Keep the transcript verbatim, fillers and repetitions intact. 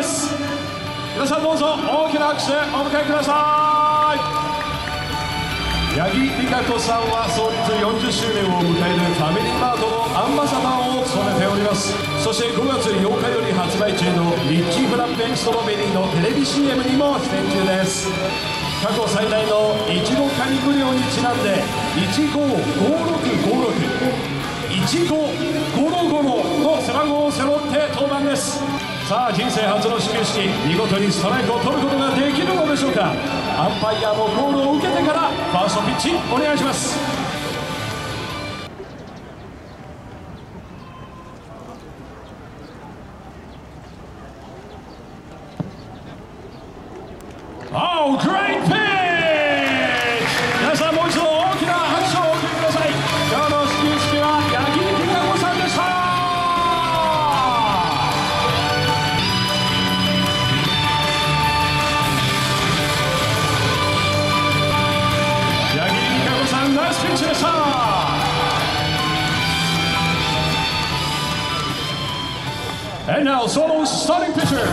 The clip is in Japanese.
です。皆さんどうぞ大きな拍手でお迎えください。八木莉可子さんは創立よんじゅっしゅうねんを迎えるファミリーマートのアンバサダーを務めております。そしてごがつようかより発売中のリッチーフラッペンストロベリーのテレビ シーエム にも出演中です。過去最大のいちご果肉量にちなんでいちごごろくごろくいちごごろごろの背番号を背負って登板です。さあ人生初の始球式、見事にストライクを取ることができるのでしょうか。アンパイアのコールを受けてからファーストピッチお願いします。Oh, great pitch! 皆さんもう一度大きな拍手をお送りください。今日の始球式は八木莉可子さんでした。八木莉可子さん、ナイスピッチでした。And now, Solos starting pitcher.